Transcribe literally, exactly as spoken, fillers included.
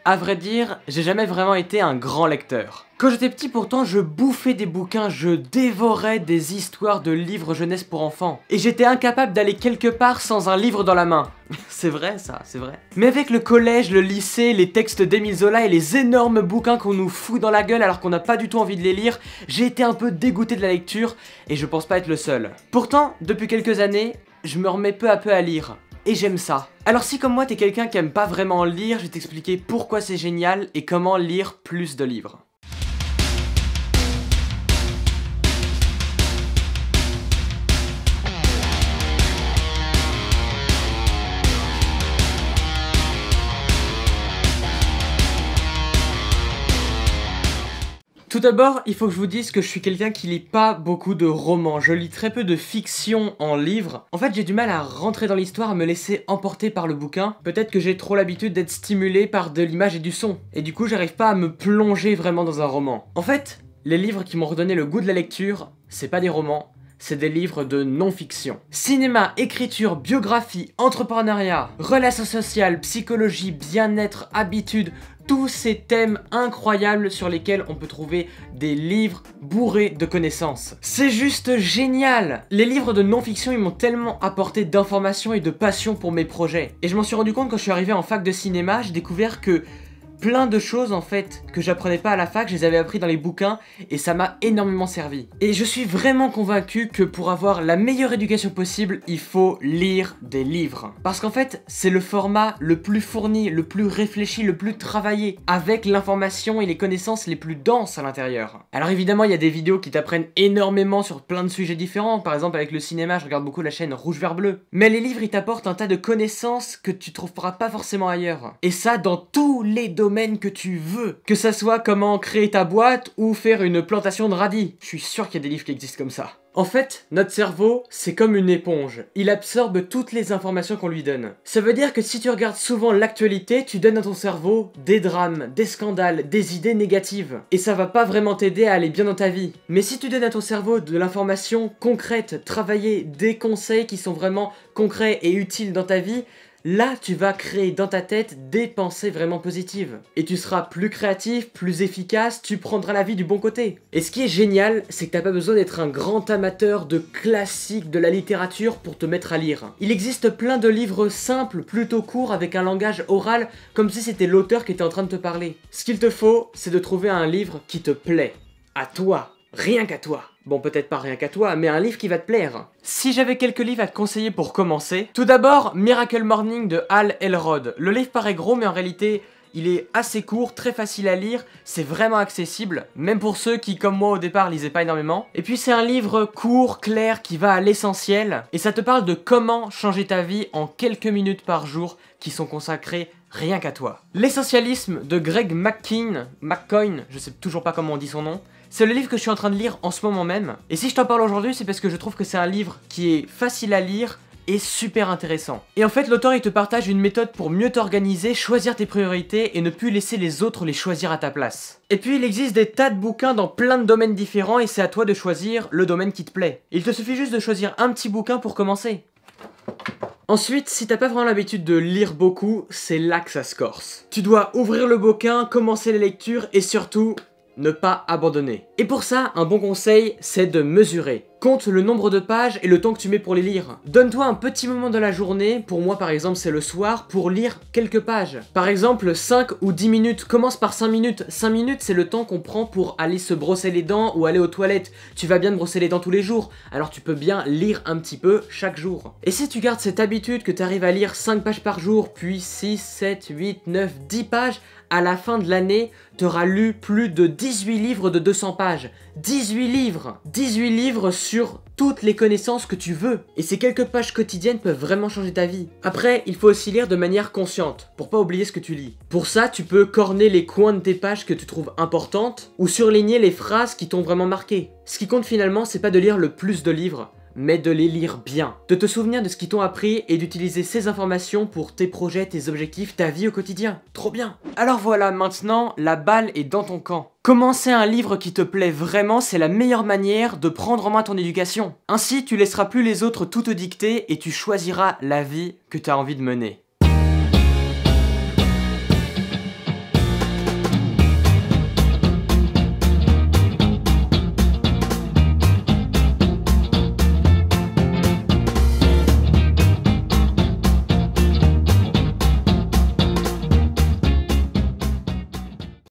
À vrai dire, j'ai jamais vraiment été un grand lecteur. Quand j'étais petit pourtant, je bouffais des bouquins, je dévorais des histoires de livres jeunesse pour enfants. Et j'étais incapable d'aller quelque part sans un livre dans la main. C'est vrai ça, c'est vrai. Mais avec le collège, le lycée, les textes d'Émile Zola et les énormes bouquins qu'on nous fout dans la gueule alors qu'on n'a pas du tout envie de les lire, j'ai été un peu dégoûté de la lecture et je pense pas être le seul. Pourtant, depuis quelques années, je me remets peu à peu à lire. Et j'aime ça. Alors si comme moi t'es quelqu'un qui aime pas vraiment lire, je vais t'expliquer pourquoi c'est génial et comment lire plus de livres. Tout d'abord, il faut que je vous dise que je suis quelqu'un qui lit pas beaucoup de romans, je lis très peu de fiction en livre. En fait, j'ai du mal à rentrer dans l'histoire, à me laisser emporter par le bouquin. Peut-être que j'ai trop l'habitude d'être stimulé par de l'image et du son. Et du coup, j'arrive pas à me plonger vraiment dans un roman. En fait, les livres qui m'ont redonné le goût de la lecture, c'est pas des romans, c'est des livres de non-fiction. Cinéma, écriture, biographie, entrepreneuriat, relations sociales, psychologie, bien-être, habitudes, tous ces thèmes incroyables sur lesquels on peut trouver des livres bourrés de connaissances. C'est juste génial! Les livres de non-fiction, ils m'ont tellement apporté d'informations et de passion pour mes projets. Et je m'en suis rendu compte quand je suis arrivé en fac de cinéma, j'ai découvert que plein de choses en fait que j'apprenais pas à la fac, je les avais appris dans les bouquins et ça m'a énormément servi. Et je suis vraiment convaincu que pour avoir la meilleure éducation possible, il faut lire des livres. Parce qu'en fait, c'est le format le plus fourni, le plus réfléchi, le plus travaillé, avec l'information et les connaissances les plus denses à l'intérieur. Alors évidemment, il y a des vidéos qui t'apprennent énormément sur plein de sujets différents. Par exemple, avec le cinéma, je regarde beaucoup la chaîne Rouge Vert Bleu. Mais les livres, ils t'apportent un tas de connaissances que tu trouveras pas forcément ailleurs. Et ça, dans tous les domaines que tu veux. Que ça soit comment créer ta boîte ou faire une plantation de radis. Je suis sûr qu'il y a des livres qui existent comme ça. En fait, notre cerveau, c'est comme une éponge. Il absorbe toutes les informations qu'on lui donne. Ça veut dire que si tu regardes souvent l'actualité, tu donnes à ton cerveau des drames, des scandales, des idées négatives. Et ça va pas vraiment t'aider à aller bien dans ta vie. Mais si tu donnes à ton cerveau de l'information concrète, travaillée, des conseils qui sont vraiment concrets et utiles dans ta vie, là, tu vas créer dans ta tête des pensées vraiment positives. Et tu seras plus créatif, plus efficace, tu prendras la vie du bon côté. Et ce qui est génial, c'est que t'as pas besoin d'être un grand amateur de classiques de la littérature pour te mettre à lire. Il existe plein de livres simples, plutôt courts, avec un langage oral, comme si c'était l'auteur qui était en train de te parler. Ce qu'il te faut, c'est de trouver un livre qui te plaît. À toi. Rien qu'à toi. Bon, peut-être pas rien qu'à toi, mais un livre qui va te plaire. Si j'avais quelques livres à te conseiller pour commencer, tout d'abord, Miracle Morning de Hal Elrod. Le livre paraît gros, mais en réalité, il est assez court, très facile à lire, c'est vraiment accessible, même pour ceux qui, comme moi au départ, lisaient pas énormément. Et puis c'est un livre court, clair, qui va à l'essentiel, et ça te parle de comment changer ta vie en quelques minutes par jour, qui sont consacrées rien qu'à toi. L'essentialisme de Greg McKeown, McKeown, je sais toujours pas comment on dit son nom, c'est le livre que je suis en train de lire en ce moment même. Et si je t'en parle aujourd'hui, c'est parce que je trouve que c'est un livre qui est facile à lire et super intéressant. Et en fait, l'auteur il te partage une méthode pour mieux t'organiser, choisir tes priorités et ne plus laisser les autres les choisir à ta place. Et puis il existe des tas de bouquins dans plein de domaines différents et c'est à toi de choisir le domaine qui te plaît. Il te suffit juste de choisir un petit bouquin pour commencer. Ensuite, si t'as pas vraiment l'habitude de lire beaucoup, c'est là que ça se corse. Tu dois ouvrir le bouquin, commencer les lectures et surtout ne pas abandonner. Et pour ça, un bon conseil, c'est de mesurer. Compte le nombre de pages et le temps que tu mets pour les lire. Donne-toi un petit moment de la journée, pour moi par exemple c'est le soir, pour lire quelques pages. Par exemple cinq ou dix minutes, commence par cinq minutes. cinq minutes c'est le temps qu'on prend pour aller se brosser les dents ou aller aux toilettes. Tu vas bien te brosser les dents tous les jours, alors tu peux bien lire un petit peu chaque jour. Et si tu gardes cette habitude que tu arrives à lire cinq pages par jour, puis six, sept, huit, neuf, dix pages, à la fin de l'année, tu auras lu plus de dix-huit livres de deux cents pages. dix-huit livres dix-huit livres sur toutes les connaissances que tu veux. Et ces quelques pages quotidiennes peuvent vraiment changer ta vie. Après, il faut aussi lire de manière consciente, pour pas oublier ce que tu lis. Pour ça, tu peux corner les coins de tes pages que tu trouves importantes, ou surligner les phrases qui t'ont vraiment marqué. Ce qui compte finalement, c'est pas de lire le plus de livres, mais de les lire bien. De te souvenir de ce qu'ils t'ont appris et d'utiliser ces informations pour tes projets, tes objectifs, ta vie au quotidien. Trop bien. Alors voilà, maintenant, la balle est dans ton camp. Commencer un livre qui te plaît vraiment, c'est la meilleure manière de prendre en main ton éducation. Ainsi, tu laisseras plus les autres tout te dicter et tu choisiras la vie que tu as envie de mener.